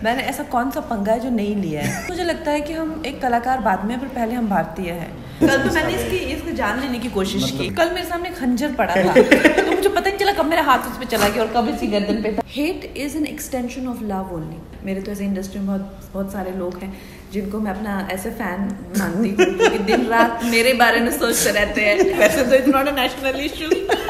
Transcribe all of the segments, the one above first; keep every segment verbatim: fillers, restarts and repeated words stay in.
मैंने ऐसा कौन सा पंगा है जो नहीं लिया है। मुझे लगता है कि हम एक कलाकार बाद में, पर पहले हम भारतीय हैं। कल तो मैंने इसकी इसको जान लेने की कोशिश मतलब... की। कल मेरे सामने खंजर पड़ा था तो मुझे पता नहीं चला कब मेरा हाथ उस पे चला गया और कब इसी गर्दन पे था। Hate is an extension of love only. मेरे तो ऐसे इंडस्ट्री में बहुत बहुत सारे लोग हैं जिनको मैं अपना ऐसे फैन मानती हूँ, क्योंकि दिन रात मेरे बारे में सोचते रहते हैं। वैसे तो it's not a national issue.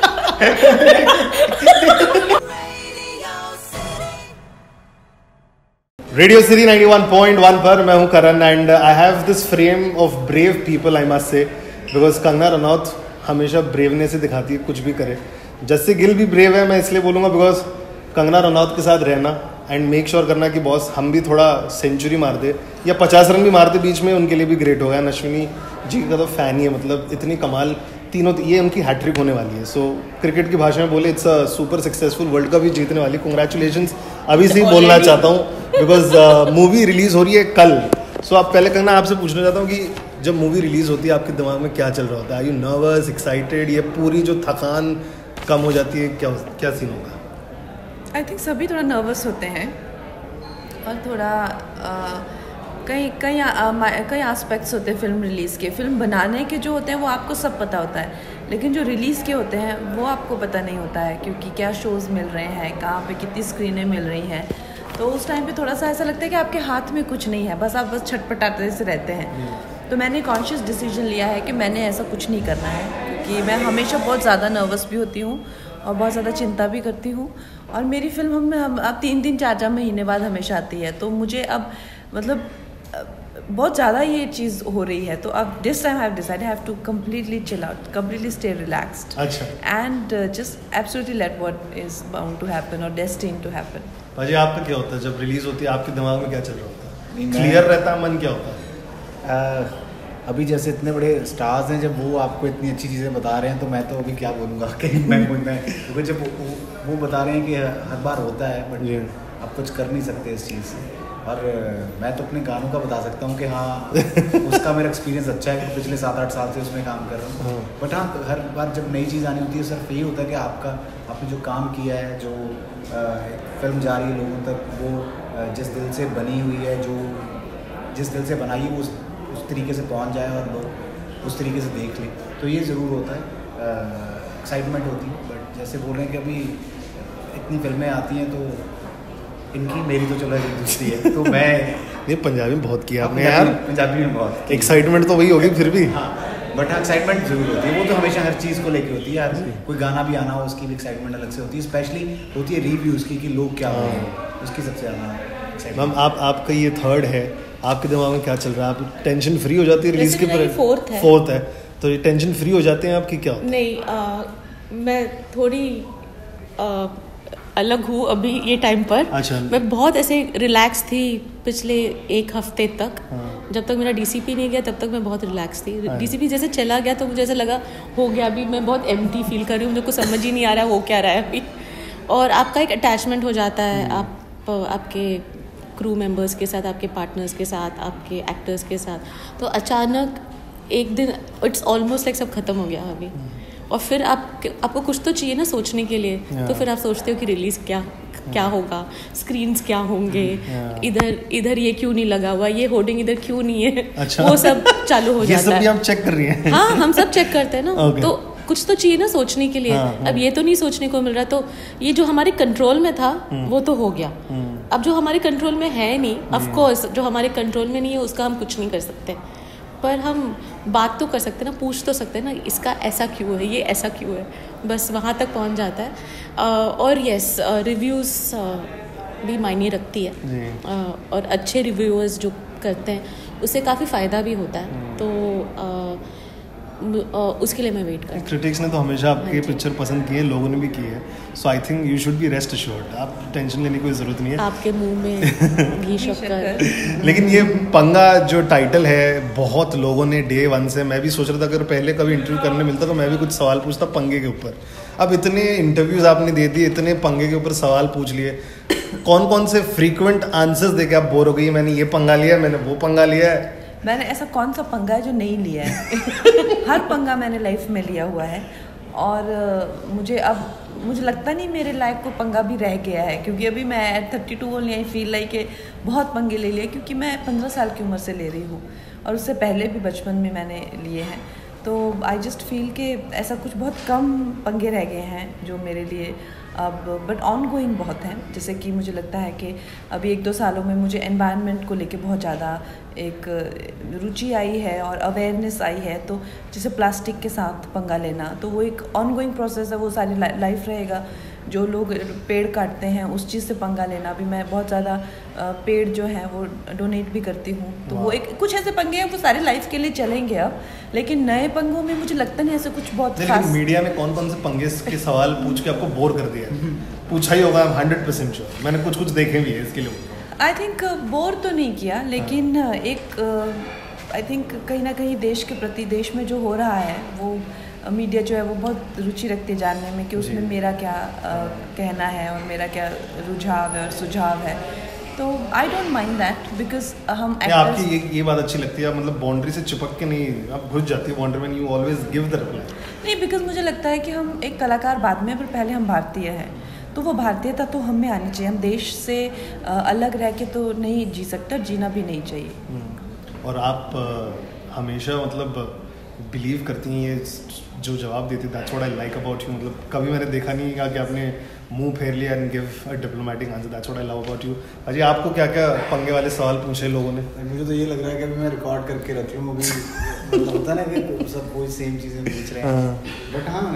Radio city ninety one point one पर मैं हूं Karan and I have this frame of brave people, I must say, because Kangana Ranaut हमेशा ब्रेवनेस से दिखाती है कुछ भी करे। जस्सी गिल भी ब्रेव है, मैं इसलिए बोलूँगा बिकॉज कंगना रनौत के साथ रहना एंड मेक श्योर करना कि बॉस हम भी थोड़ा सेंचुरी मार दे या पचास रन भी मार दे बीच में, उनके लिए भी ग्रेट होगा। अश्विनी जी का तो फैन ही है, मतलब इतनी कमाल तीनों, ये उनकी हैट्रिक होने वाली है। सो so, क्रिकेट की भाषा में बोले it's a super successful, world cup भी जीतने वाली। कंग्रेचुलेशंस अभी से ही बोलना चाहता हूँ बिकॉज मूवी रिलीज हो रही है कल। सो so, आप पहले करना आपसे पूछना चाहता हूँ कि जब मूवी रिलीज होती है आपके दिमाग में क्या चल रहा होता है? आर यू नर्वस, एक्साइटेड, ये पूरी जो थकान कम हो जाती है, क्या क्या सीन होगा? आई थिंक सभी थोड़ा नर्वस होते हैं और थोड़ा कई कई कई एस्पेक्ट्स होते हैं फिल्म रिलीज़ के। फिल्म बनाने के जो होते हैं वो आपको सब पता होता है, लेकिन जो रिलीज़ के होते हैं वो आपको पता नहीं होता है, क्योंकि क्या शोज़ मिल रहे हैं, कहाँ पे कितनी स्क्रीनें मिल रही हैं। तो उस टाइम पे थोड़ा सा ऐसा लगता है कि आपके हाथ में कुछ नहीं है, बस आप बस छटपटाते से रहते हैं। तो मैंने कॉन्शियस डिसीजन लिया है कि मैंने ऐसा कुछ नहीं करना है, क्योंकि मैं हमेशा बहुत ज़्यादा नर्वस भी होती हूँ और बहुत ज़्यादा चिंता भी करती हूँ। और मेरी फिल्म हम हम अब तीन तीन चार चार महीने बाद हमेशा आती है, तो मुझे अब मतलब बहुत ज़्यादा ये चीज़ हो रही है। तो अब this time I have decided I have to completely chill out, completely stay relaxed and just absolutely let what is bound to happen और डेस्टिन्ड टू हैपन। भाजी आपका क्या होता है जब रिलीज होती है? आपके दिमाग में क्या चल रहा होता है? क्लियर रहता है मन? क्या होता है? uh, अभी जैसे इतने बड़े स्टार्स हैं, जब वो आपको इतनी अच्छी चीज़ें बता रहे हैं तो मैं तो अभी क्या बोलूँगा कि मैं मैं क्योंकि जब वो, वो बता रहे हैं कि हर बार होता है, बट आप कुछ कर नहीं सकते इस चीज़ से। और मैं तो अपने गानों का बता सकता हूँ कि हाँ उसका मेरा एक्सपीरियंस अच्छा है, पिछले सात आठ साल से उसमें काम कर रहा हूँ। बट हाँ, हर बार जब नई चीज़ आनी होती है सिर्फ यही होता है कि आपका आपने जो काम किया है, जो फिल्म जा रही है लोगों तक, वो जिस दिल से बनी हुई है, जो जिस दिल से बनाई है, वो उस, उस तरीके से पहुँच जाए और लोग उस तरीके से देख लें, तो ये ज़रूर होता है। एक्साइटमेंट होती है। बट जैसे बोल रहे हैं कि अभी इतनी फिल्में आती हैं, तो इनकी मेरी तो चलो एक दूसरी है, तो मैं ये पंजाबी में बहुत किया आपने यार, पंजाबी में बहुत एक्साइटमेंट तो वही होगी फिर भी। हाँ, बट हाँ एक्साइटमेंट जरूर होती है, वो तो हमेशा हर चीज़ को लेके होती है यार। कोई गाना भी आना हो उसकी भी एक्साइटमेंट अलग से होती है, स्पेशली होती है रिव्यूज़ की कि लोग क्या बोल रहे हैं, उसकी सबसे ज़्यादा। मैम आप आपका ये थर्ड है, आपके दिमाग में क्या चल रहा है? आप टेंशन फ्री हो जाती है रिलीज के पर? फोर्थ है फोर्थ है तो ये टेंशन फ्री हो जाते हैं आपकी? क्या होता है? नहीं, मैं थोड़ी अलग हूँ अभी ये टाइम पर। अच्छा। मैं बहुत ऐसे रिलैक्स थी पिछले एक हफ्ते तक। हाँ। जब तक मेरा डीसीपी नहीं गया तब तक मैं बहुत रिलैक्स थी। हाँ। डीसीपी जैसे चला गया तो मुझे ऐसा लगा हो गया, अभी मैं बहुत एम्प्टी फील कर रही हूँ, मुझे कुछ समझ ही नहीं आ रहा है हो क्या रहा है अभी। और आपका एक अटैचमेंट हो जाता है आप आपके क्रू मेंबर्स के साथ, आपके पार्टनर्स के साथ, आपके एक्टर्स के साथ। तो अचानक एक दिन इट्स ऑलमोस्ट लाइक सब खत्म हो गया अभी, और फिर आप आपको कुछ तो चाहिए ना सोचने के लिए। yeah. तो फिर आप सोचते हो कि रिलीज क्या yeah. क्या होगा, स्क्रीन्स क्या होंगे, yeah. इधर इधर ये क्यों नहीं लगा हुआ, ये होर्डिंग इधर क्यों नहीं है। अच्छा। वो सब चालू हो जाता है। ये सब भी आप चेक कर रही हैं? हाँ, हम सब चेक करते हैं ना। okay. तो कुछ तो चाहिए ना सोचने के लिए। हाँ, अब ये तो नहीं सोचने को मिल रहा, तो ये जो हमारे कंट्रोल में था वो तो हो गया। अब जो हमारे कंट्रोल में है नहीं, ऑफ कोर्स जो हमारे कंट्रोल में नहीं है उसका हम कुछ नहीं कर सकते, पर हम बात तो कर सकते हैं ना, पूछ तो सकते हैं ना, इसका ऐसा क्यों है, ये ऐसा क्यों है, बस वहाँ तक पहुँच जाता है। और यस, रिव्यूज़ भी मायने रखती है, और अच्छे रिव्यूअर्स जो करते हैं उससे काफ़ी फ़ायदा भी होता है। तो उसके लिए मैं वेट करती हूँ। क्रिटिक्स ने तो हमेशा आपकी पिक्चर पसंद की है, लोगों ने भी की है, so I think you should be rest assured. आप टेंशन लेने की कोई ज़रूरत नहीं है। आपके मुंह में घी शक्कर। लेकिन ये पंगा जो टाइटल है, बहुत लोगों ने डे वन से, मैं भी सोच रहा था अगर पहले कभी इंटरव्यू करने मिलता तो मैं भी कुछ सवाल पूछता पंगे के ऊपर। अब इतने इंटरव्यूज़ आपने दे दिए, इतने पंगे के ऊपर सवाल पूछ लिए, कौन कौन से फ्रीक्वेंट आंसर्स दे के आप बोर हो गई? मैंने ये पंगा लिया, मैंने वो पंगा लिया है। मैंने ऐसा कौन सा पंगा है जो नहीं लिया है? हर पंगा मैंने लाइफ में लिया हुआ है, और मुझे अब मुझे लगता नहीं मेरे लायक को पंगा भी रह गया है, क्योंकि अभी मैं at thirty two only I feel like बहुत पंगे ले लिए, क्योंकि मैं पंद्रह साल की उम्र से ले रही हूँ और उससे पहले भी बचपन में मैंने लिए हैं। तो आई जस्ट फील कि ऐसा कुछ बहुत कम पंगे रह गए हैं जो मेरे लिए अब, बट ऑन गोइंग बहुत हैं। जैसे कि मुझे लगता है कि अभी एक दो सालों में मुझे एनवायरनमेंट को लेके बहुत ज़्यादा एक रुचि आई है और अवेयरनेस आई है। तो जैसे प्लास्टिक के साथ पंगा लेना, तो वो एक ऑन गोइंग प्रोसेस है, वो सारी लाइफ रहेगा। जो लोग पेड़ काटते हैं उस चीज़ से पंगा लेना, अभी मैं बहुत ज़्यादा पेड़ जो हैं वो डोनेट भी करती हूँ। तो वो एक कुछ ऐसे पंगे हैं वो सारी लाइफ के लिए चलेंगे अब, लेकिन नए पंगों में मुझे लगता नहीं ऐसे कुछ बहुत खास। मीडिया में कौन कौन से पंगे के सवाल पूछ के आपको बोर कर दिया? पूछा ही होगा, I am hundred percent sure, मैंने कुछ कुछ देखे भी है इसके लिए। आई थिंक बोर तो नहीं किया, लेकिन एक आई थिंक कहीं ना कहीं देश के प्रति, देश में जो हो रहा है वो मीडिया जो है वो बहुत रुचि रखती है जानने में कि उसमें मेरा क्या आ, कहना है और मेरा क्या रुझाव है और सुझाव है। तो I don't mind that, because हम आपकी ये ये बात अच्छी लगती है, मतलब बाउंड्री से चिपक के नहीं, आप घुस जाती है बाउंड्री में, you always give the reply. नहीं, बिकॉज मुझे लगता है कि हम एक कलाकार बाद में, पर पहले हम भारतीय हैं, तो वो भारतीयता तो हमें आनी चाहिए। हम देश से अलग रह के तो नहीं जी सकते, जीना भी नहीं चाहिए। और आप हमेशा मतलब बिलीव करती हैं ये जो जवाब देती, that's what I like about you. मतलब कभी मैंने देखा नहीं है कि आपने मुंह फेर लिया and give a diplomatic answer, that's what I love about you. Ajay, आपको क्या क्या पंगे वाले सवाल पूछे लोगों ने? मुझे तो ये लग रहा है कि अभी मैं रिकॉर्ड करके रख लूँ, अभी मतलब होता ना कि सब कोई सेम चीज़ें पूछ रहे हैं। बट हाँ,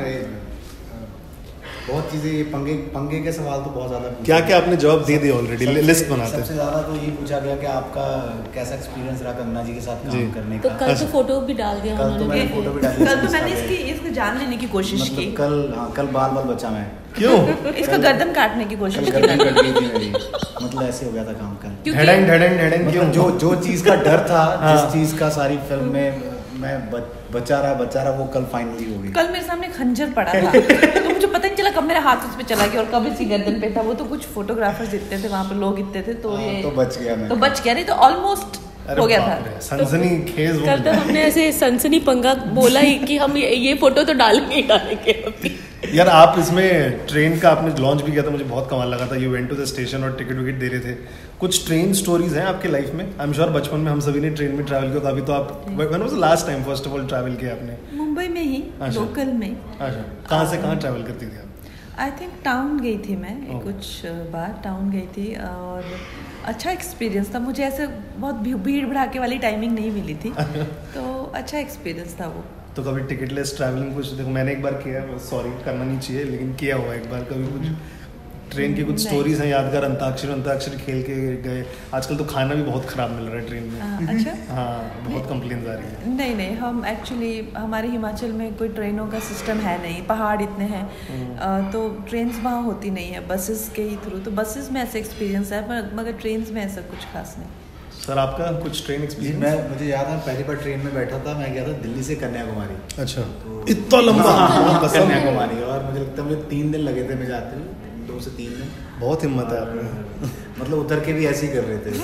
बहुत चीज़ें, ये पंगे पंगे के सवाल तो बहुत ज़्यादा। क्या क्या आपने जवाब दे दिया ऑलरेडी, लिस्ट बनाते हैं। सबसे ज़्यादा तो ये पूछा गया कि आपका कैसा एक्सपीरियंस रहा कंगना जी के साथ काम करने का। तो कल तो फोटो भी डाल दिया कल तो मैंने फोटो भी डाली। कल तो मैंने इसकी इसको जान लेने की कोशिश की। कल हाँ, कल बाल बाल बचा मैं। क्यों? इसका गर्दन काटने की कोशिश की। गर्दन कट गई थी मेरी, मतलब ऐसे हो गया था काम कल। हेडेंग हेडेंग हेडेंग क्यों? जो जो चीज़ का डर था, जिस चीज़ का सारी फिल्म में मैं बचा रहा बचा रहा वो कल फाइनली हो गई। कल मेरे सामने खंजर पड़ा था तो मुझे पता नहीं चला कब मेरा हाथ उस पे चला गया और कब इसी गर्दन पे था। वो तो कुछ फोटोग्राफर्स इतने थे वहाँ पे, लोग इतने थे, तो ये तो बच गया मैं, तो बच गया, नहीं तो ऑलमोस्ट हो गया था। सनसनी खेज कल तो हमने ऐसे सनसनी पंगा बोला ही कि हम ये, ये फोटो तो डालेंगे ही डालेंगे अभी। यार आप इसमें ट्रेन का आपने लॉन्च भी किया था, मुझे बहुत कमाल लगा था। You went to the station और टिकट विकेट दे रहे थे। कुछ ट्रेन स्टोरीज हैं आपके लाइफ में? आई एम श्योर बचपन में हम सभी ने ट्रेन में ट्रैवल किया था। अभी तो आप, when was the last time first of all travel किया आपने? मुंबई में ही, लोकल में। अच्छा, कहाँ से कहाँ ट्रैवल करती थी आप? आई थिंक टाउन गई थी मैं, oh. कुछ बार टाउन गई थी और अच्छा एक्सपीरियंस था। मुझे ऐसे बहुत भीड़ भड़ाके वाली टाइमिंग नहीं मिली थी तो अच्छा एक्सपीरियंस था वो। तो कभी टिकटलेस ट्रैवलिंग कुछ, देखो मैंने एक बार किया, सॉरी करना नहीं चाहिए लेकिन किया हुआ एक बार। कभी कुछ ट्रेन की कुछ स्टोरीज हैं यादगार? अंताक्षरी अंताक्षरी खेल के गए। आजकल तो खाना भी बहुत खराब मिल रहा है ट्रेन में। आ, अच्छा हाँ, बहुत कंप्लेंट्स आ रही है। नहीं नहीं, हम एक्चुअली हमारे हिमाचल में कोई ट्रेनों का सिस्टम है नहीं, पहाड़ इतने हैं तो ट्रेन्स वहाँ होती नहीं है, बसेस के ही थ्रू। तो बसेस में ऐसे एक्सपीरियंस है, पर मगर ट्रेन्स में ऐसा कुछ खास नहीं। सर आपका कुछ ट्रेन एक्सपीरियंस? मैं मुझे याद है पहली बार ट्रेन में बैठा था, मैं गया था दिल्ली से कन्याकुमारी। अच्छा, तो इतना लंबा? कन्याकुमारी, और मुझे लगता है मुझे तीन दिन लगे थे मैं जाते हुए, दो से तीन दिन। बहुत हिम्मत है आपने। मतलब उतर के भी ऐसे ही कर रहे थे।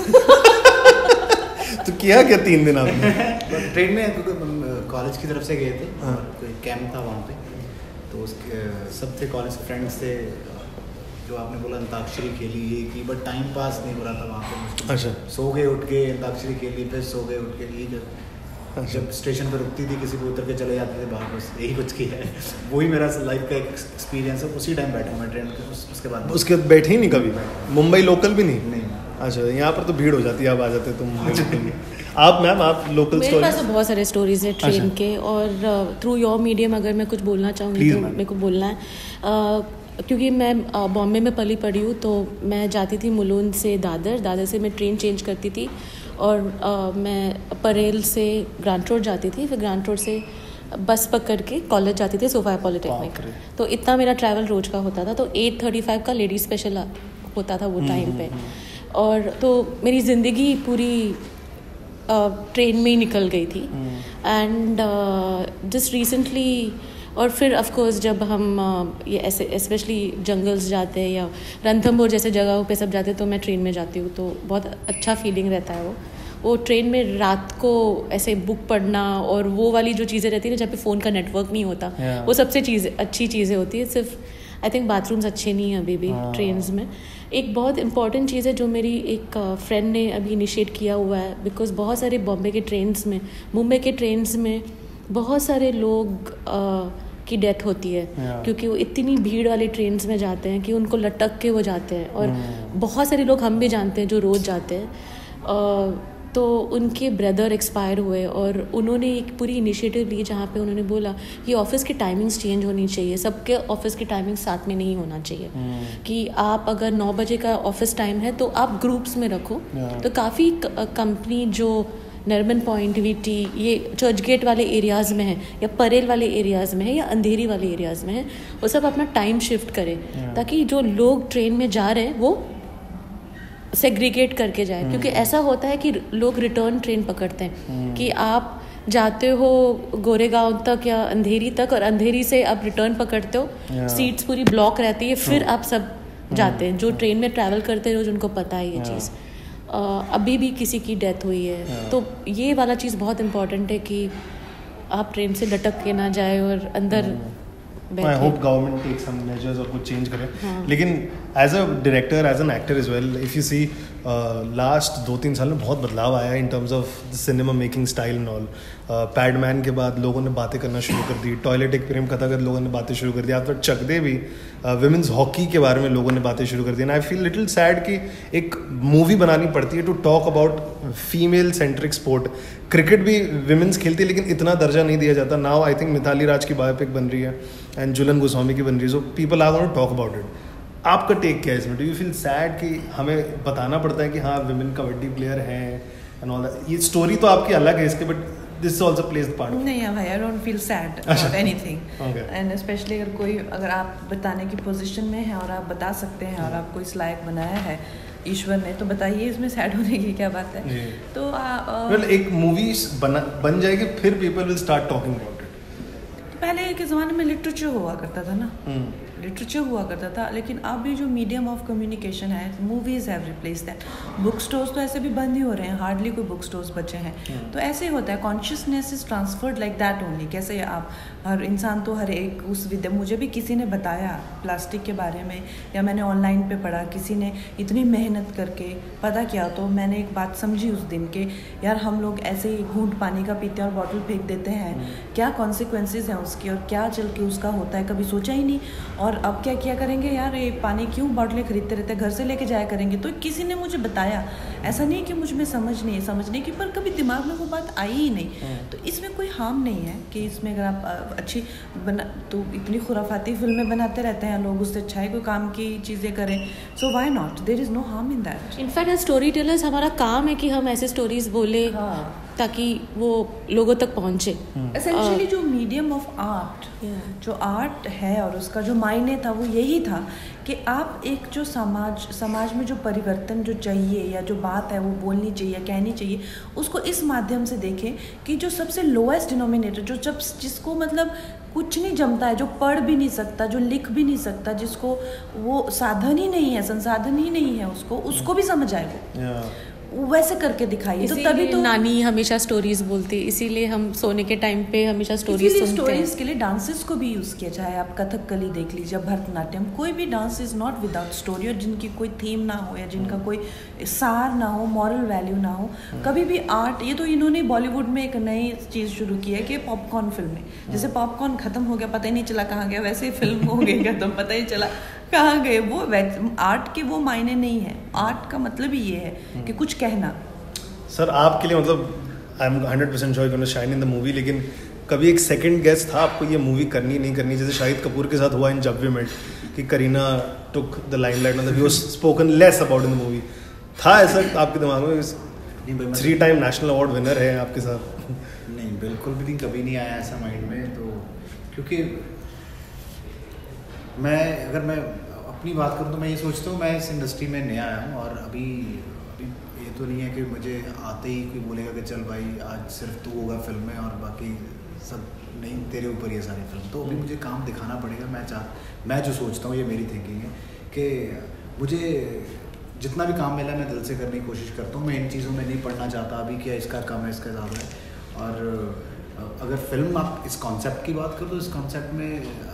तो किया क्या तीन दिन आपने? ट्रेन में कॉलेज की तरफ से गए थे, कोई कैंप था वहाँ पे, तो उसके सब थे कॉलेज के फ्रेंड्स थे। जो आपने बोला अंताक्षरी खेली ये की, बट टाइम पास नहीं हो रहा था वहाँ पे। अच्छा, सो गए उठ के, अंताक्षरी खेली, फिर सो गए उठ के। ये जब जब स्टेशन पर रुकती थी किसी को उतर के चले जाते थे बाहर, बस यही कुछ किया है। वही मेरा लाइफ का एक एक्सपीरियंस है। उसी टाइम बैठा मैं ट्रेन के, उस, उसके बाद उसके बाद बैठे ही नहीं कभी? मुंबई लोकल भी नहीं? नहीं। अच्छा, यहाँ पर तो भीड़ हो जाती है, आप आ जाते तो मुंबई। आप मैम, आप लोकल? मेरे पास तो बहुत सारे स्टोरीज है ट्रेन के, और थ्रू योर मीडियम अगर मैं कुछ बोलना चाहूँगी तो मेरे को बोलना है। क्योंकि मैं बॉम्बे में पली पड़ी हूँ, तो मैं जाती थी मुलुंड से दादर, दादर से मैं ट्रेन चेंज करती थी और आ, मैं परेल से ग्रांट रोड जाती थी, फिर ग्रांट रोड से बस पकड़ के कॉलेज जाती थी, सोफाया पॉलिटेक्निक। तो इतना मेरा ट्रैवल रोज का होता था। तो एट थर्टी फाइव का लेडीज स्पेशल होता था वो टाइम पे, और तो मेरी ज़िंदगी पूरी ट्रेन में ही निकल गई थी। एंड जस्ट रिसेंटली, और फिर ऑफ कोर्स जब हम ये ऐसे स्पेशली जंगल्स जाते हैं या रणथंभौर जैसे जगहों पे सब जाते हैं, तो मैं ट्रेन में जाती हूँ, तो बहुत अच्छा फीलिंग रहता है वो वो ट्रेन में रात को ऐसे बुक पढ़ना, और वो वाली जो चीज़ें रहती है ना जहाँ पे फ़ोन का नेटवर्क नहीं होता, yeah. वो सबसे चीज़ अच्छी चीज़ें होती है। सिर्फ आई थिंक बाथरूम्स अच्छे नहीं हैं अभी भी ट्रेन्स में. एक बहुत इंपॉर्टेंट चीज़ है जो मेरी एक फ्रेंड ने अभी इनिशिएट किया हुआ है, बिकॉज बहुत सारे बॉम्बे के ट्रेन्स में, मुंबई के ट्रेन्स में बहुत सारे लोग uh, की डेथ होती है yeah. क्योंकि वो इतनी भीड़ वाली ट्रेन्स में जाते हैं कि उनको लटक के वो जाते हैं. और mm. बहुत सारे लोग हम भी जानते हैं जो रोज़ जाते हैं. uh, तो उनके ब्रदर एक्सपायर हुए और उन्होंने एक पूरी इनिशिएटिव ली जहाँ पे उन्होंने बोला कि ऑफिस की टाइमिंग्स चेंज होनी चाहिए, सबके ऑफिस की टाइमिंग साथ में नहीं होना चाहिए. hmm. कि आप अगर नौ बजे का ऑफिस टाइम है तो आप ग्रुप्स में रखो. yeah. तो काफ़ी कंपनी जो नरमन पॉइंट, वीटी, ये चर्च गेट वाले एरियाज़ में है या परेल वाले एरियाज़ में है या अंधेरी वाले एरियाज़ में है, वो सब अपना टाइम शिफ्ट करें yeah. ताकि जो लोग ट्रेन में जा रहे हैं वो सेग्रीगेट करके जाए. hmm. क्योंकि ऐसा होता है कि लोग रिटर्न ट्रेन पकड़ते हैं. hmm. कि आप जाते हो गोरेगांव तक या अंधेरी तक और अंधेरी से आप रिटर्न पकड़ते हो, yeah. सीट्स पूरी ब्लॉक रहती है, फिर hmm. आप सब जाते हैं. जो ट्रेन में ट्रैवल करते हैं उनको पता है ये yeah. चीज़. Uh, अभी भी किसी की डेथ हुई है yeah. तो ये वाला चीज़ बहुत इम्पोर्टेंट है कि आप ट्रेन से लटक के ना जाए और अंदर I hope government take some measures और कुछ चेंज करे. हाँ. लेकिन as a director, as an actor as well, if you see last दो तीन साल में बहुत बदलाव आया है in terms of the cinema making style and all. Padman के बाद लोगों ने बातें करना शुरू कर दी, टॉयलेट एक प्रेम कथा कर लोगों ने बातें शुरू कर दी, आफ्टर चक दे भी विमेंस हॉकी के बारे में लोगों ने बातें शुरू कर दी. And I feel little sad कि एक मूवी बनानी पड़ती है to talk about female centric sport. Cricket भी विमेंस खेलती है लेकिन इतना दर्जा नहीं दिया जाता. Now I think Mitali Raj की बायोपिक बन रही है एंड जुलन गोस्वामी की बन रही है, so people are gonna talk about it. आपका टेक क्या है इसमें? डू यू फील सैड कि हमें बताना पड़ता है कि हाँ विमेन कबड्डी प्लेयर हैं एंड ऑल दैट? ये स्टोरी तो आपकी अलग है इसके, but this also plays the part. नहीं भाई, I don't feel sad about anything. And specially अगर कोई, अगर आप बताने की पोजीशन में है और आप बता सकते हैं और आपको इस लायक बनाया है ईश्वर ने, तो बताइए इसमें सैड होने की क्या बात है? तो वेल एक मूवी बन जाएगी फिर people will start talking about it. पहले के ज़माने में लिटरेचर हुआ करता था ना, लिटरेचर हुआ करता था, लेकिन अब भी जो मीडियम ऑफ कम्युनिकेशन है, movies have replace that. Book stores तो ऐसे भी बंद ही हो रहे हैं, हार्डली कोई बुक स्टोर्स बचे हैं. तो ऐसे ही होता है, consciousness is transferred like that only. कैसे आप हर इंसान तो हर एक उस विद्या, मुझे भी किसी ने बताया प्लास्टिक के बारे में या मैंने ऑनलाइन पे पढ़ा, किसी ने इतनी मेहनत करके पता किया, तो मैंने एक बात समझी उस दिन के यार हम लोग ऐसे ही घूंट पानी का पीते हैं और बॉटल फेंक देते हैं, क्या कॉन्सिक्वेंसेज हैं उसकी और क्या चल के उसका होता है, कभी सोचा ही नहीं. और अब क्या किया करेंगे यार, ये पानी क्यों बॉटलें खरीदते रहते हैं, घर से लेके जाया करेंगे. तो किसी ने मुझे बताया, ऐसा नहीं कि मुझ में समझ नहीं समझने की, पर कभी दिमाग में वो बात आई ही नहीं. तो इसमें कोई हार्म नहीं है कि इसमें अगर आप अच्छी बना, तो इतनी खुराफाती फिल्में बनाते रहते हैं लोग, उससे अच्छा है कोई काम की चीज़ें करें. So why not, there is no harm in that. In fact as story tellers हमारा काम है कि हम ऐसे स्टोरीज बोले हाँ. ताकि वो लोगों तक पहुंचे. एसेंशियली जो मीडियम ऑफ आर्ट, जो आर्ट है और उसका जो मायने था वो यही था कि आप एक जो समाज समाज में जो परिवर्तन जो चाहिए या जो बात है वो बोलनी चाहिए, कहनी चाहिए, उसको इस माध्यम से देखें कि जो सबसे लोएस्ट डिनोमिनेटर, जो जब जिसको मतलब कुछ नहीं जमता है, जो पढ़ भी नहीं सकता, जो लिख भी नहीं सकता, जिसको वो साधन ही नहीं है, संसाधन ही नहीं है, उसको उसको भी समझ आए वो वैसे करके दिखाइए. तो तभी तो नानी हमेशा स्टोरीज बोलती, इसीलिए हम सोने के टाइम पे हमेशा स्टोरीज सुनते हैं. स्टोरीज के लिए डांसेस को भी यूज़ किया, चाहे आप कथकली देख लीजिए, भरतनाट्यम, कोई भी dance is not without story, और जिनकी कोई थीम ना हो या जिनका कोई सार ना हो, मॉरल वैल्यू ना हो. कभी भी आर्ट, ये तो इन्होंने बॉलीवुड में एक नई चीज़ शुरू की है कि पॉपकॉर्न फिल्में, जैसे पॉपकॉर्न खत्म हो गया पता ही नहीं चला कहाँ गया, वैसे फिल्म हो गई खत्म, पता ही चला कहाँ गए. वो आर्ट के वो मायने नहीं है. आर्ट का मतलब ही ये है कि कुछ कहना. सर आपके लिए मतलब I am hundred percent sure gonna shine in the movie, लेकिन कभी एक सेकंड गेस था आपको ये मूवी करनी नहीं करनी, जैसे शाहिद कपूर के साथ हुआ इन जब वी मेट कि करीना टुक द लाइमलाइट, मतलब he was spoken less about in the movie, था ऐसा आपके दिमाग में? Three time national award winner है आपके साथ. नहीं, बिल्कुल भी नहीं, कभी नहीं आया ऐसा माइंड में. तो क्योंकि मैं अगर मैं अपनी बात करूँ तो मैं ये सोचता हूँ मैं इस इंडस्ट्री में नया आया हूँ, और अभी अभी ये तो नहीं है कि मुझे आते ही कोई बोलेगा कि चल भाई आज सिर्फ तू होगा फिल्म में और बाकी सब नहीं, तेरे ऊपर ये सारी फिल्म. तो अभी मुझे काम दिखाना पड़ेगा. मैं चाह मैं जो सोचता हूँ, ये मेरी थिंकिंग है कि मुझे जितना भी काम मिला मैं दिल से करने की कोशिश करता हूँ. मैं इन चीज़ों में नहीं पढ़ना चाहता अभी कि इसका कम है इसका ज़्यादा है. और अगर फिल्म आप इस कॉन्सेप्ट की बात करो तो इस कॉन्सेप्ट में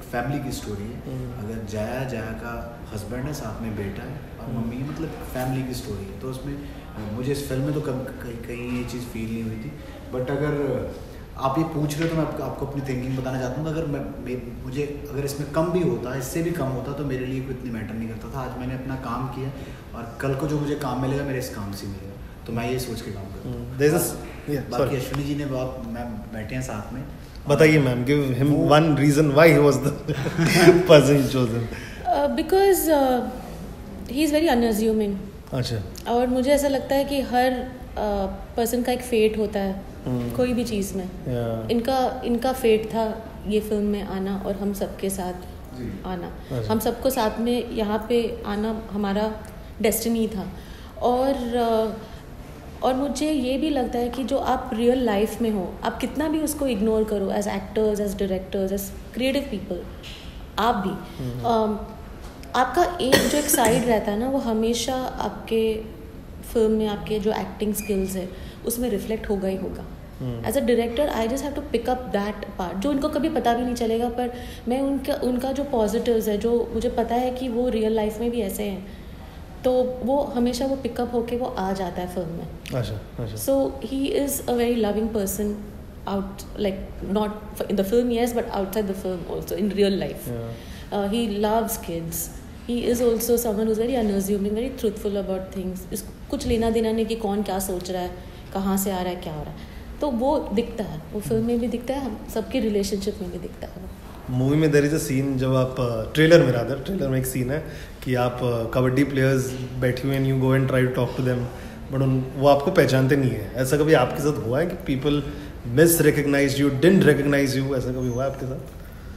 फैमिली की स्टोरी है। अगर जाया जाया का हस्बैंड है, साथ में बेटा है और मम्मी, मतलब फैमिली की स्टोरी है। तो उसमें मुझे इस फिल्म में तो कहीं कहीं ये चीज़ फील नहीं हुई थी। बट अगर आप ये पूछ रहे हो तो मैं आपको, आपको अपनी थिंकिंग बताना चाहता हूँ। अगर मैं मुझे अगर इसमें कम भी होता, इससे भी कम होता, तो मेरे लिए कोई इतनी मैटर नहीं करता था। आज मैंने अपना काम किया और कल को जो मुझे काम मिलेगा मेरे इस काम से मिलेगा, तो मैं ये सोच के काम करता हूँ। बाकी अश्विनी जी ने बहुत, मैम बैठे हैं साथ में, बताइए ma'am, give him one reason why he was the person chosen. Because he is very unassuming. अच्छा। और मुझे ऐसा लगता है कि हर पर्सन uh, का एक फेट होता है hmm. कोई भी चीज़ में। yeah. इनका इनका फेट था ये फिल्म में आना और हम सबके साथ आना। अच्छा। हम सबको साथ में यहाँ पे आना हमारा डेस्टिनी था। और uh, और मुझे ये भी लगता है कि जो आप रियल लाइफ में हो, आप कितना भी उसको इग्नोर करो as actors, as directors, as creative people, आप भी hmm. uh, आपका एक जो एक साइड रहता है ना, वो हमेशा आपके फिल्म में, आपके जो एक्टिंग स्किल्स है उसमें रिफ्लेक्ट होगा ही होगा। As a director I just have to pick up that part, जो उनको कभी पता भी नहीं चलेगा, पर मैं उनका उनका जो पॉजिटिव्स है, जो मुझे पता है कि वो रियल लाइफ में भी ऐसे हैं, तो वो हमेशा वो पिकअप होके वो आ जाता है फिल्म में। अच्छा, अच्छा। So he is a very loving person out, like not in the film, yes, but outside the film also, in real life. Yeah. Uh, he loves kids. He is also someone who's very unassuming, very truthful about things. इस कुछ लेना देना नहीं कि कौन क्या सोच रहा है, कहाँ से आ रहा है, क्या हो रहा है, तो वो दिखता है, वो फिल्म में भी दिखता है, हम सबके रिलेशनशिप में भी दिखता है। मूवी में देयर इज अ सीन, जब आप ट्रेलर में रादर ट्रेलर में एक सीन है कि आप कबड्डी प्लेयर्स बैठी हुए and you go and try to talk to them, but वो आपको पहचानते नहीं है। ऐसा कभी आपके साथ हुआ है कि people misrecognise you, didn't recognise you, ऐसा कभी हुआ है आपके साथ?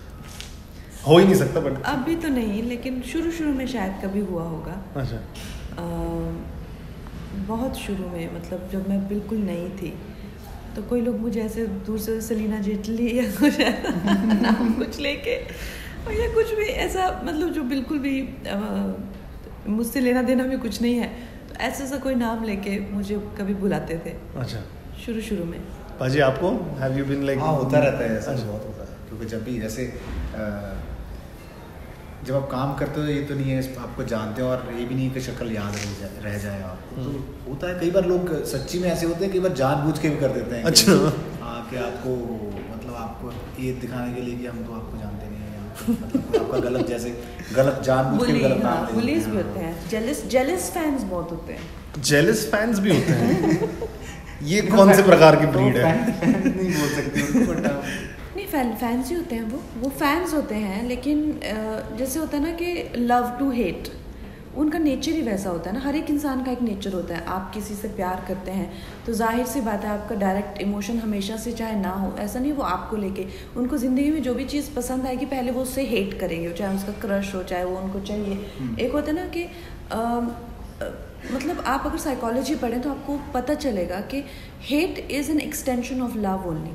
हो ही नहीं सकता, बट अभी तो नहीं, लेकिन शुरू शुरू में शायद कभी हुआ होगा। अच्छा। आ, बहुत शुरू में, मतलब जब मैं बिल्कुल नई थी, तो कोई लोग मुझे ऐसे दूर से सलीना जेटली या कुछ नाम कुछ लेके, और या कुछ भी ऐसा, मतलब जो बिल्कुल भी मुझसे लेना देना भी कुछ नहीं है, तो ऐसा सा कोई नाम लेके मुझे कभी बुलाते थे। अच्छा। शुरू शुरू में। पाजी आपको हैव यू बीन लाइक? हाँ, होता रहता है ऐसा, बहुत होता है, क्योंकि जब भी जैसे जब आप काम करते हो, ये तो नहीं है आपको जानते हो, और ये भी नहीं है कि शक्ल याद रह जाए रह जाए आपको, तो होता है। कई बार लोग सच्ची में ऐसे होते हैं, कई बार जानबूझ के भी कर देते हैं। अच्छा। हाँ, कि आपको, मतलब आपको ये दिखाने के लिए कि हम तो आपको जानते नहीं हैं, मतलब आपका गलत, जैसे गलत जानबूझ के गलत नाम दे, बुलीज भी होते हैं, जेलस जेलस फैंस बहुत होते हैं। जेलस फैंस भी होते हैं? ये कौन से प्रकार की ब्रीड है? नहीं बोल सकते उनको, बट नहीं, फैन फैंस ही होते हैं, वो वो फैंस होते हैं, लेकिन जैसे होता है ना कि लव टू हेट, उनका नेचर ही वैसा होता है ना। हर एक इंसान का एक नेचर होता है। आप किसी से प्यार करते हैं तो जाहिर सी बात है आपका डायरेक्ट इमोशन हमेशा से चाहे ना हो, ऐसा नहीं वो आपको लेके, उनको ज़िंदगी में जो भी चीज़ पसंद आएगी पहले वो उससे हेट करेंगे, चाहे उसका क्रश हो, चाहे वो उनको चाहिए। एक होता है ना कि आ, मतलब आप अगर साइकोलॉजी पढ़ें तो आपको पता चलेगा कि hate is an extension of love only.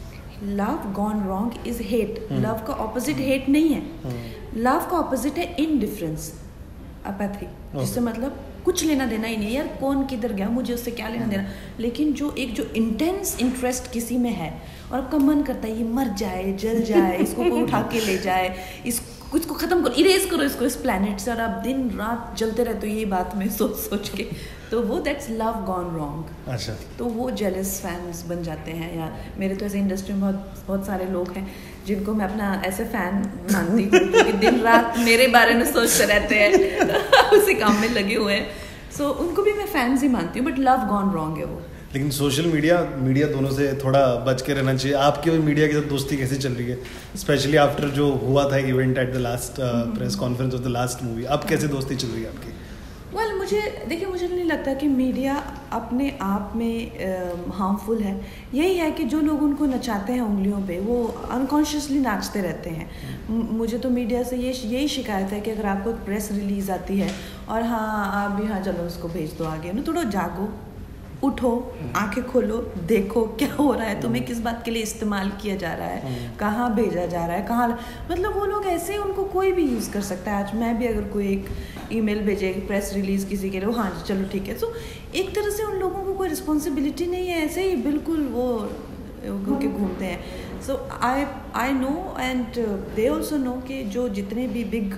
Love gone wrong is hate. Love का ऑपोजिट हेट नहीं है। लव का ऑपोजिट है इनडिफरेंस, अपैथी, जिससे मतलब कुछ लेना देना ही नहीं, यार कौन किधर गया, मुझे उससे क्या लेना देना। लेकिन जो एक जो इंटेंस इंटरेस्ट किसी में है और आपका मन करता है ये मर जाए, जल जाए, इसको कोई उठा के ले जाए, इस इसको ख़त्म करो, इरेज करो इसको इस प्लेनेट से, और आप दिन रात जलते रहते हो यही बात में सोच सोच के, तो वो दैट्स लव गॉन रॉन्ग। अच्छा। तो वो जेलस फैंस बन जाते हैं। या मेरे तो ऐसे इंडस्ट्री में बहुत बहुत सारे लोग हैं जिनको मैं अपना ऐसे फ़ैन मानती हूँ कि दिन रात मेरे बारे में सोचते रहते हैं, उसी काम में लगे हुए हैं। सो so, उनको भी मैं फैंस ही मानती हूँ, बट लव गॉन रॉन्ग है वो। लेकिन सोशल मीडिया मीडिया दोनों से थोड़ा बच के रहना चाहिए। आपकी और मीडिया के साथ दोस्ती कैसे चल रही है, स्पेशली आफ्टर जो हुआ था event at the last press conference of the last movie? अब कैसे दोस्ती चल रही है आपकी? वेल well, मुझे देखिए, मुझे नहीं लगता कि मीडिया अपने आप में हार्मफुल uh, है। यही है कि जो लोग उनको नचाते हैं उंगलियों पे, वो अनकॉन्शियसली नाचते रहते हैं। मुझे तो मीडिया से ये यही शिकायत है कि अगर आपको एक प्रेस रिलीज़ आती है और हाँ आप भी हाँ चलो उसको भेज दो आगे, ना थोड़ा जागो, उठो, आंखें खोलो, देखो क्या हो रहा है, तुम्हें किस बात के लिए इस्तेमाल किया जा रहा है, कहाँ भेजा जा रहा है, कहाँ, मतलब वो लोग ऐसे, उनको कोई भी यूज़ कर सकता है। आज मैं भी अगर कोई एक ईमेल भेजे प्रेस रिलीज़ किसी के लिए, हाँ चलो ठीक है, तो एक तरह से उन लोगों को कोई रिस्पॉन्सिबिलिटी नहीं है, ऐसे ही बिल्कुल वो के घूमते हैं। So I I know and they also know कि जो जितने भी बिग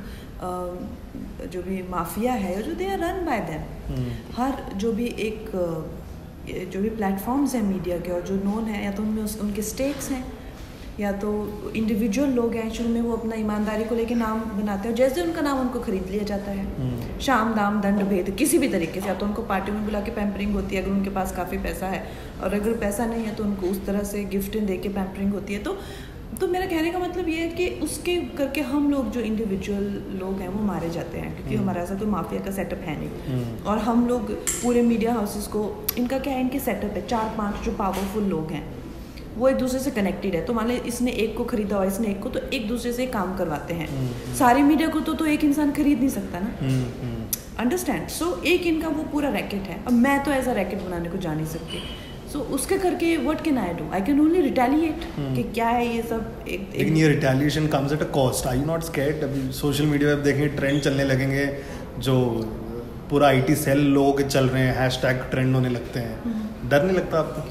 uh, जो भी माफिया है जो they are run by them. हर जो भी एक uh, जो भी प्लेटफॉर्म्स हैं मीडिया के और जो नोन है या तो उनमें उस, उनके स्टेक्स हैं या तो इंडिविजुअल लोग हैं शुरू में वो अपना ईमानदारी को लेके नाम बनाते हैं जैसे उनका नाम उनको खरीद लिया जाता है. शाम दाम दंड भेद किसी भी तरीके से या तो उनको पार्टी में बुला के पैम्परिंग होती है अगर उनके पास काफ़ी पैसा है और अगर पैसा नहीं है तो उनको उस तरह से गिफ्टें दे के पैम्परिंग होती है. तो तो मेरा कहने का मतलब ये है कि उसके करके हम लोग जो इंडिविजुअल लोग हैं वो मारे जाते हैं क्योंकि हमारा ऐसा कोई माफिया का सेटअप है नहीं. और हम लोग पूरे मीडिया हाउसेस को इनका क्या है इनके सेटअप है चार पांच जो पावरफुल लोग हैं वो एक दूसरे से कनेक्टेड है. तो मान लो इसने एक को खरीदा हुआ इसने एक को तो एक दूसरे से काम करवाते हैं. सारी मीडिया को तो, तो एक इंसान खरीद नहीं सकता ना. अंडरस्टैंड. सो so, एक इनका वो पूरा रैकेट है. अब मैं तो ऐसा रैकेट बनाने को जा नहीं सकती. सो so, उसके करके what can I do I can only retaliate कि क्या है ये सब. एक लेकिन ये retaliation comes at a cost. Are you not scared? अभी सोशल मीडिया पे देखेंगे ट्रेंड चलने लगेंगे जो पूरा आईटी सेल लोगों के चल रहे हैं हैशटैग ट्रेंड होने लगते हैं. डर नहीं लगता आपको?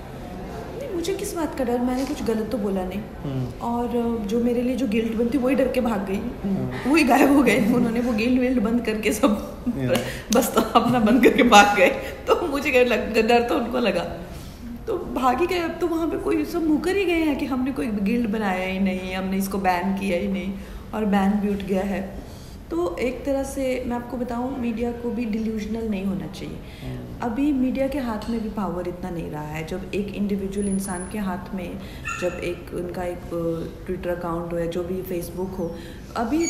मुझे किस बात का डर. मैंने कुछ गलत तो बोला नहीं. और जो मेरे लिए जो गिल्ट बनती वही डर के भाग गई. वही गायब हो गए. उन्होंने वो गिल्ट विल्ट बंद करके सब बस तो अपना बंद करके भाग गए. तो मुझे क्या लग डर तो उनको लगा तो भाग ही गए. अब तो वहाँ पे कोई सब मुकर ही गए हैं कि हमने कोई गिल्ट बनाया ही नहीं हमने इसको बैन किया ही नहीं और बैन भी उठ गया है. तो एक तरह से मैं आपको बताऊं मीडिया को भी डिल्यूजनल नहीं होना चाहिए. अभी मीडिया के हाथ में भी पावर इतना नहीं रहा है. जब एक इंडिविजुअल इंसान के हाथ में जब एक उनका एक ट्विटर अकाउंट हो या जो भी फेसबुक हो अभी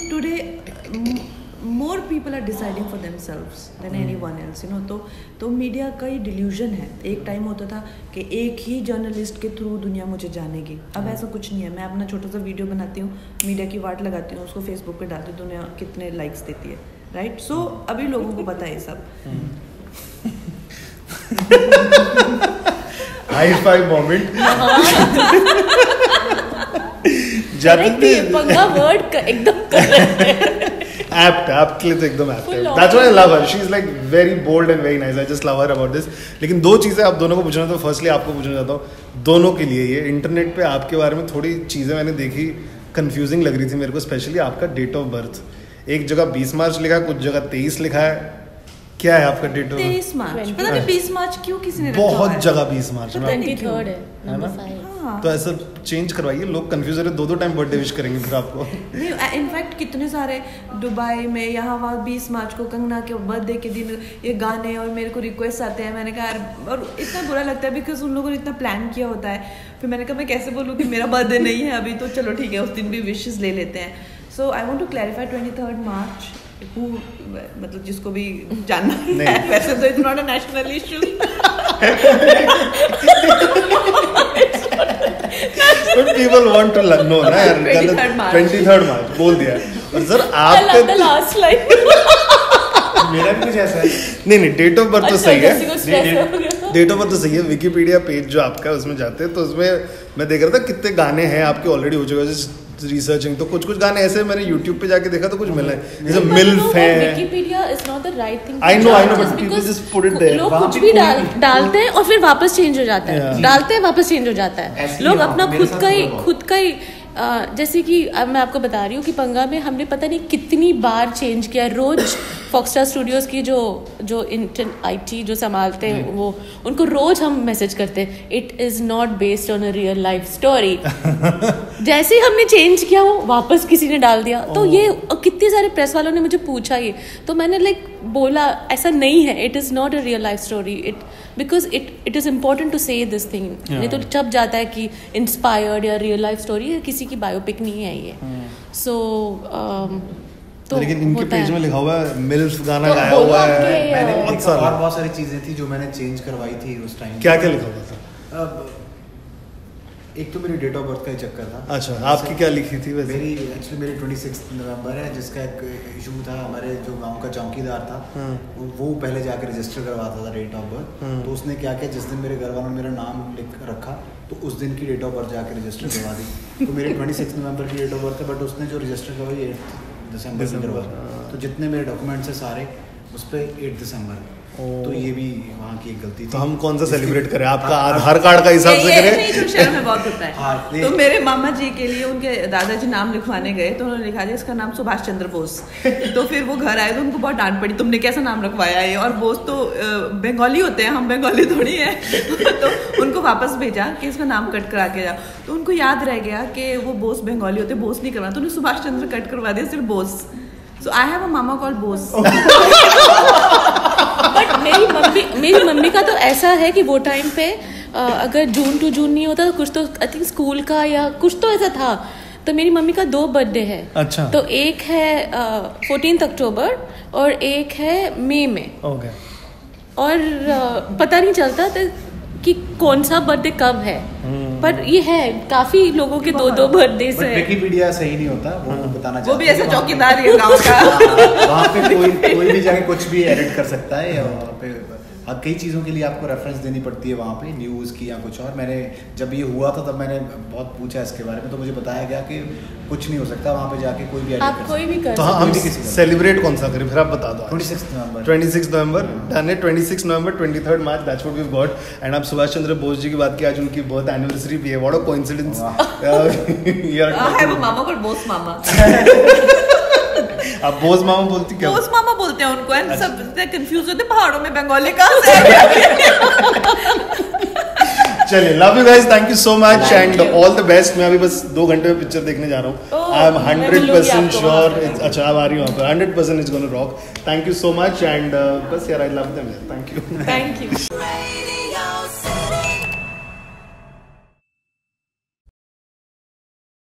today more people are deciding for themselves than anyone else you know. तो तो मीडिया का ही डिल्यूजन है. एक टाइम होता था कि एक ही जर्नलिस्ट के थ्रू दुनिया मुझे जानेगी. अब ऐसा कुछ नहीं है. मैं अपना छोटा सा वीडियो बनाती हूँ मीडिया की वाट लगाती हूँ उसको फेसबुक पे डालती हूँ दुनिया कितने लाइक्स देती है. राइट. सो so, अभी लोगों को पता है सब. High five moment. Panga word एकदम करेक्ट है. Apt, apt के लिए तो एकदम apt है. That's why I love her. She's like very bold and very nice. I just love her about this. लेकिन दो चीज़ें आप दोनों को पूछना तो फर्स्टली आपको पूछना चाहता हूँ दोनों के लिए. ये इंटरनेट पे आपके बारे में थोड़ी चीज़ें मैंने देखी कंफ्यूजिंग लग रही थी मेरे को. स्पेशली आपका डेट ऑफ बर्थ एक जगह बीस मार्च लिखा है कुछ जगह तेईस लिखा है. क्या है आपका डेट ऑफ बर्थ? तेईस मार्च. पता नहीं बीस मार्च क्यों किसी ने बहुत जगह बीस मार्च में. है ना. तो ऐसा चेंज करवाइए. लोग कंफ्यूज हो रहे दो दो टाइम बर्थडे विश करेंगे फिर आपको. नहीं इनफैक्ट कितने सारे दुबई में यहाँ वहाँ बीस मार्च को कंगना के बर्थडे के दिन ये गाने और मेरे को रिक्वेस्ट आते हैं. मैंने कहा और इतना बुरा लगता है बिकॉज उन लोगों ने इतना प्लान किया होता है. फिर मैंने कहा मैं कैसे बोलूँ कि मेरा बर्थडे नहीं है अभी तो चलो ठीक है उस दिन भी विशेस ले लेते हैं. So I want to clarify twenty third March Who, मतलब जिसको भी जानना है वैसे तो it's not a national issue. But people want to know ना यार. ट्वेंटी थर्ड मार्च बोल दिया. और सर आपका लास्ट लाइन मेरा भी कुछ ऐसा है. नहीं नहीं डेट ऑफ बर्थ तो सही है. डेट ऑफ बर्थ तो सही है. विकिपीडिया पेज जो आपका है उसमें जाते हैं तो उसमें मैं देख रहा था कितने गाने हैं आपके ऑलरेडी हो चुके हैं रिसर्चिंग. तो कुछ कुछ गाने ऐसे मैंने YouTube पे जाके देखा तो कुछ मिला है जैसे मिल्फ है. Wikipedia is not the right thing. I know I know but people just put it there. लोग कुछ भी डाल डालते हैं और फिर वापस चेंज हो जाता है. डालते हैं वापस चेंज हो जाता है. लोग अपना खुद का ही खुद का ही जैसे कि अब मैं आपको बता रही हूँ कि पंगा में हमने पता नहीं कितनी बार चेंज किया. रोज फॉक्सस्टार स्टूडियोज की जो जो इंटर आईटी जो संभालते हैं वो उनको रोज हम मैसेज करते हैं it is not based on a real life story. जैसे ही हमने चेंज किया वो वापस किसी ने डाल दिया. तो ये कितने सारे प्रेस वालों ने मुझे पूछा ये तो मैंने लाइक बोला ऐसा नहीं है. It is not a real life story. It because it it is important to say this thing. नहीं तो छप जाता है कि इंस्पायर्ड या रियल लाइफ स्टोरी है किसी की बायोपिक नहीं है ये. सो तो लेकिन इनके पेज में लिखा हुआ है मिल्फ गाना गाया हुआ है. मैंने बहुत सारी और बहुत सारी चीजें थी जो मैंने चेंज करवाई थी उस टाइम. क्या क्या लिखा हुआ था? अब एक तो मेरी डेट ऑफ बर्थ का ही चक्कर था. अच्छा आपकी क्या लिखी थी वैसे? मेरी एक्चुअली मेरी ट्वेंटी सिक्स नवंबर है जिसका एक इशू था. हमारे जो गांव का चौकीदार था वो पहले जाकर रजिस्टर करवाता था डेट ऑफ बर्थ. तो उसने क्या किया जिस दिन मेरे घर वालों ने मेरा नाम लिख रखा तो उस दिन की डेट ऑफ बर्थ जाकर रजिस्टर करवा दी. तो मेरी ट्वेंटी सिक्स नवंबर की डेट ऑफ बर्थ है बट उसने जो रजिस्टर करवाई एट दिसंबर में करवा. तो जितने मेरे डॉक्यूमेंट्स है सारे उस पर एट दिसंबर. तो ये भी वहाँ की एक गलती थी। तो हम कौन सा सेलिब्रेट करें? आपका आधार कार्ड का हिसाब से करें? ये शहर में बहुत होता है। तो मेरे मामा जी के लिए उनके दादाजी नाम लिखवाने गए तो उन्होंने लिखा दिया इसका नाम सुभाष चंद्र बोस। तो फिर वो घर आए तो उनको बहुत डांट पड़ी, तुमने कैसा नाम रखवाया है? और बोस तो बंगाली होते हैं, हम बंगाली थोड़ी है। तो उनको वापस भेजा कि इसका नाम कट करा के जाओ। तो उनको याद रह गया कि वो बोस बंगाली होते, बोस नहीं करवाना, तो उन्हें सुभाष चंद्र कट करवा दिया, सिर्फ Bose. So I have a mama called Bose. But मेरी मम्मी मेरी मम्मी का तो ऐसा है कि वो टाइम पे अगर जून टू जून नहीं होता तो कुछ तो आई थिंक स्कूल का या कुछ तो ऐसा था। तो मेरी मम्मी का दो बर्थडे है। अच्छा। तो एक है फोर्टीन अक्टूबर और एक है मई में। ओके। और uh, पता नहीं चलता था कि कौन सा बर्थडे कब है। पर ये है काफी लोगों के दो दो बर्थडे से। विकिपीडिया सही नहीं होता, वो बताना चाहते वो भी ऐसा चौकीदार है गांव का। वहाँ पे कोई कोई भी जाके कुछ भी एडिट कर सकता है, या वहाँ पे कई चीज़ों के लिए आपको रेफरेंस देनी पड़ती है वहाँ पे, न्यूज़ की या कुछ और। मैंने जब ये हुआ था तब मैंने बहुत पूछा इसके बारे में, तो मुझे बताया गया कि कुछ नहीं हो सकता वहाँ पे जाके कोई भी एडिट आप कोई भी कर तो हम सेलिब्रेट कौन सा करें? फिर आप बता दो। छब्बीस नवंबर छब्बीस नवंबर डन है। छब्बीस नवंबर, तेईस मार्च, that's what we have got. And आप सुभाष चंद्र बोस जी की बात की, आज उनकी बर्थ एनिवर्सरी भी है। What a coincidence. I have a mama called Bose mama. आप बोस मामा बोलती क्या? बोस मामा बोलते हैं उनको, एंड सब कंफ्यूज होते पहाड़ों में बंगाली कहाँ से है। चलिए, love you guys, thank you so much and all the best. मैं अभी बस दो घंटे में पिक्चर देखने जा रहा हूँ। I am hundred percent sure. अच्छा, आप आ रही हो वहाँ पर? Hundred percent it's gonna rock. Thank you so much and बस यार, I love them. Thank you. Thank you.